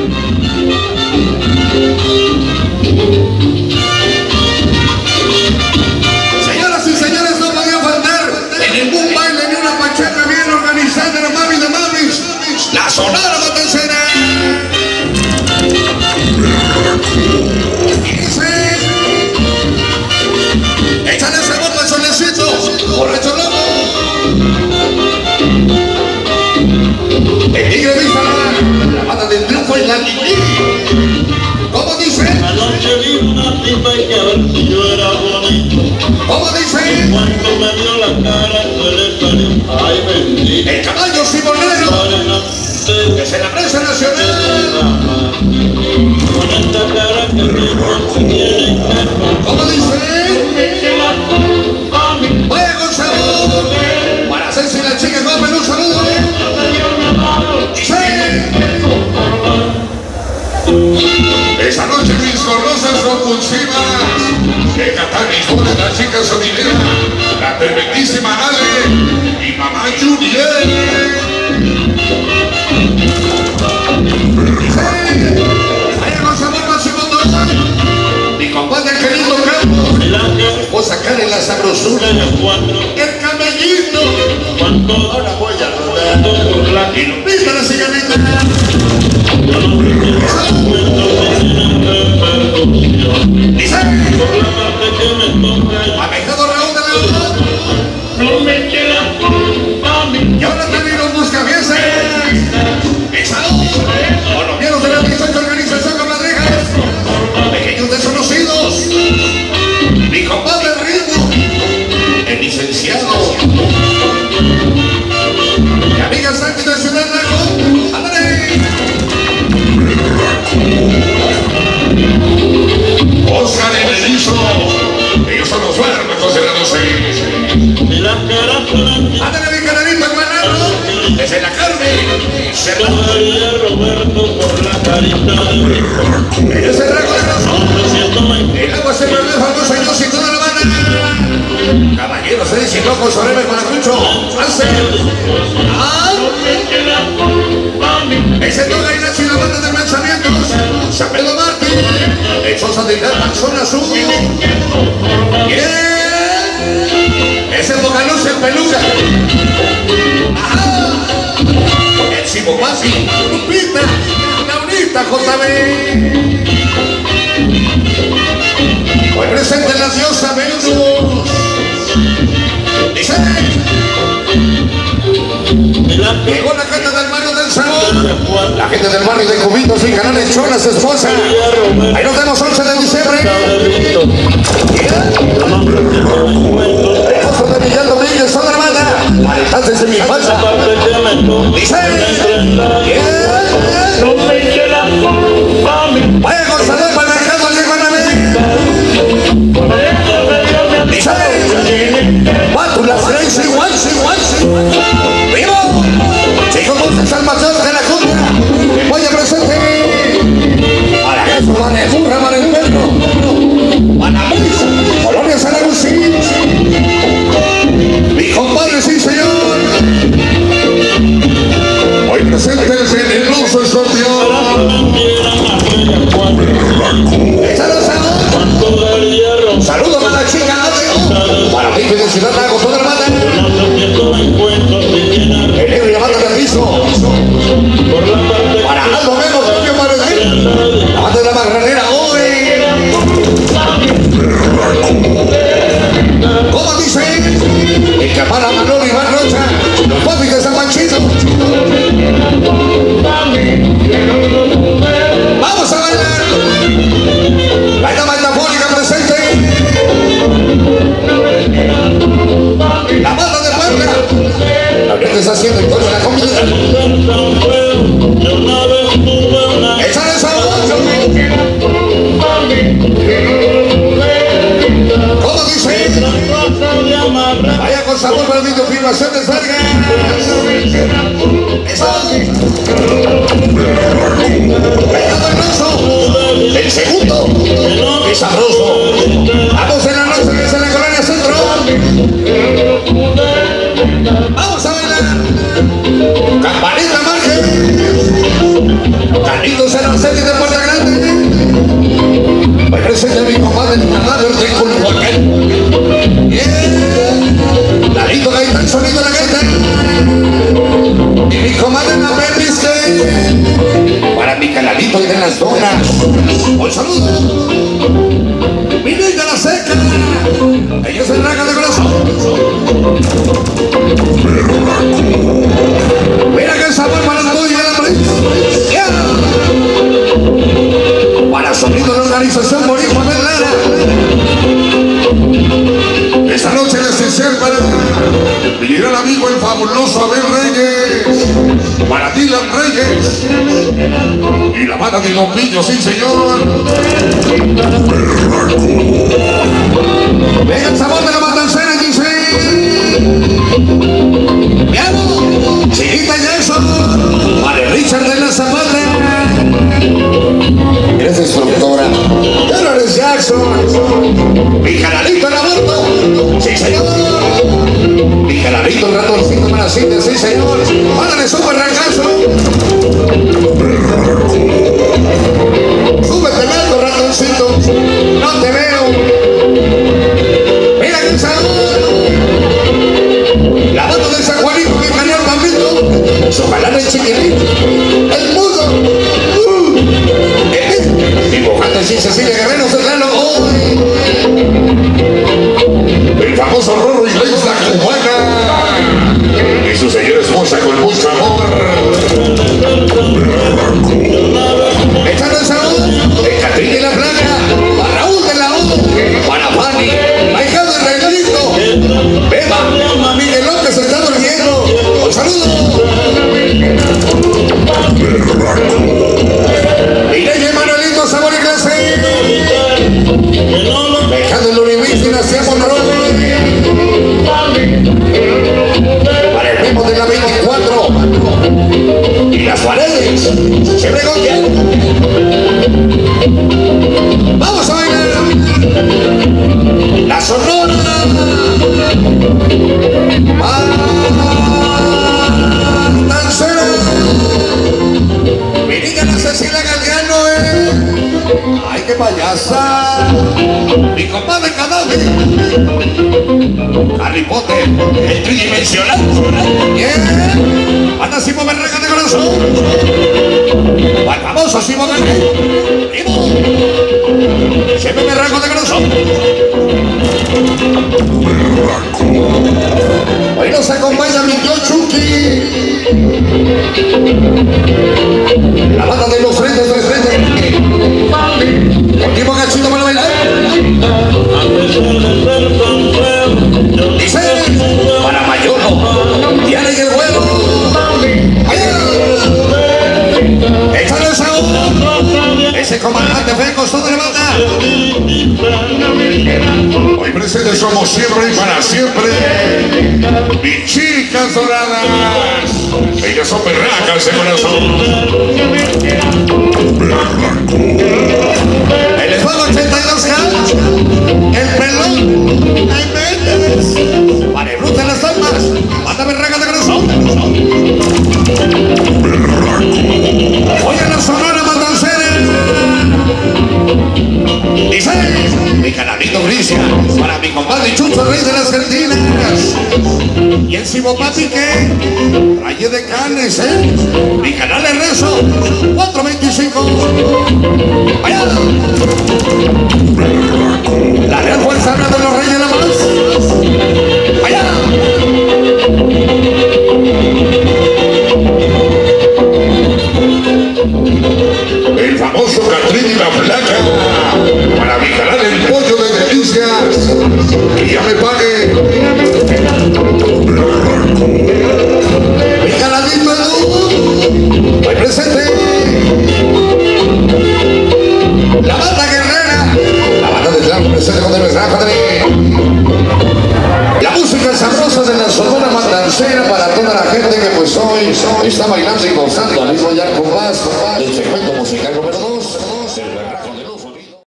Señoras y señores, no podía faltar en ningún baile ni una pachanga bien organizada, la mami de mamis, la Sonora Matancera. Échale ese voto al solecito, borracho loco. El tigre Vízala, la pata del triunfo y la Kikí. ¿Cómo dice? Anoche vi una tipa y que a ver si yo era bonito. ¿Cómo dice? Cuando me dio la cara, se le salió. Ay, bendito. El caballo Simonero, que es en la prensa nacional. Con esta cara que me tiene. ¿Cómo dice? Vaya con sabor. Para Ceci la chica Gómez, un saludo. Dice. Esa noche mis rosas compulsivas que cantan historias de la chica sonidera, la tremendísima Ale y mamá Juliet. Vaya con sabor máximo Dosa, mi compadre querido Campo, esposa Karen la sabrosura, el camellito. Ahora voy a rodar y no pisa la señorita. Dice Manejado Raúl de León. Y ahora también los buscaviesas. Colombianos de la 18 organización comadrejas, pequeños desconocidos, mi compadre Ritmo, el licenciado, mi amiga Santi de Ciudad Lago. ¡Ándale! Oscar y Belizo, ellos son los bárbaros de la 12. ¡Ándale, mi canalito hermanado! Desde la carne, Roberto por la carita de ese trago de razón. El agua se vuelve famosa y yo sin toda la banda. Caballeros, se dice loco, sorebe con Acucho. ¡Alce! Ese toca y Nacho y la banda de pensamientos. San Pedro Martín, el Sosa de la zona sur. ¡Bien! Ese Bocaluz en peluca. ¡Ajá! El Simo Pasi, Lupita, Laurita, JB. Hoy presente la diosa Venus. Dice. Llegó la gente del barrio del Sabor, la gente del barrio de Cubitos y Canales Cholas, esposa. Ahí nos vemos 11 de diciembre. Esposo de Miguel Domínguez, toda la banda. Entonces en mi falsa. Dice. Vaya con salud para el mercado de Guanabé. Dice. Guatula, Crazy, Wansi. ¡Vivo! Chicos, dulces Salvador de la cumbia. Me voy a presente. Para eso, Manejurra, Marenperro. Manabés, Colonia San Agustín. Mi compadre, sí, señor. Hoy presente el venenoso escorpión. Saludos para la chica para mí que de Ciudad Lago, toda la banda. El negro y la banda del piso. Para Aldo Memos, Toño Maredén. La banda de la Magranera hoy. ¿Cómo dice? El Capara Manolo Iván Rocha. Los papis de San Panchito. Vamos a bailar. La dama metafórica presente. La banda de Puebla. La que está haciendo el coro de la comida. Échale sabor. ¿Cómo dice? Vaya con sabor para la videofilmación de Vargas. Eso. El segundo. Qué sabroso. Vamos en la noche que es en la colonia centro. Vamos a bailar. Campanita Márquez. Carlitos en los las donas. Un saludo. Mi niña la seca. Ella se raga de corazón. Mira que sabor para el tuyo y la policía. Para sonido de la organización Boricua Verdadera. Esta noche es especial para mi gran amigo el fabuloso Abel Reyes, para Dylan Reyes y la banda de los niños, sí señor. Venga el sabor de la matancera, dice. Piano, Chiquita Jackson, para Richard de la Zapata. Eres instructora. Dolores Jackson. Mi canalito en aborto. Sí, señor. Mi canalito el ratoncito para Cintia. Sí, señor. Mándale súper regazo. Súbete algo, ratoncito. No te veo. Mira que sabor. La banda de San Juanito, mi canal Pablito. Su canal es chiquitito. El mudo. Dibujante sin Cecilia Guerrero Serrano hoy. El famoso Rorro Iglesias la cubana y su señora esposa con mucho amor. Echando el sabor de Catrina y la Plaga, para Raúl de la O, para Fanny, Maicado y Reglito, Beba, Miguel López está durmiendo. Un saludo. Mireya y Manuelito Sabor y Clase. Dejando el Unimix y nacemos Monroe. Para el mismo de la 24. Y las paredes. Siempre con quién. Vamos a bailar. La Sonora. Matancera. Mi niña la Cecilia Galgano, ¡ay, qué payasa! Mi compadre Cadáver. Harry Potter, el tridimensional. Bien. Anda Simón Berraca de corazón. Al famoso Simón Berraca. Primo. Siempre Berraco de corazón. Hoy nos acompaña mi tío Chucky. La banda de los frentes de frente. Último cachito para bailar. Dice, para Mayolo, Diana y el vuelo. Échale el sabor. Ese comandante fue costo de la banda. Hoy presentes somos siempre y para siempre. Mis chicas doradas. Ellas son berracas de corazón. El escuadro 82K. El pelón. Ay, Méndez. Vale, bruta en las almas. Banda berraca de corazón. Hoy en la Sonora Matancera. Dice, mi canalito Grisia, para mi compadre Chucho, rey de las cantinas. Y encima papi que raye de canes, mi canal es rezo, 425. Allá. La Real Fuerza Armada de los Reyes de la Paz. Allá. El famoso Catrín y la Flaca, para mi canal el pollo de delicias, que ya me pague. Mi canalito Edu, hoy presente. La banda guerrera, la banda de Clan presente con el mensaje. La música sabrosa de la Sonora Matancera para toda la gente que pues hoy está bailando y gozando al mismo ya con más del segmento musical número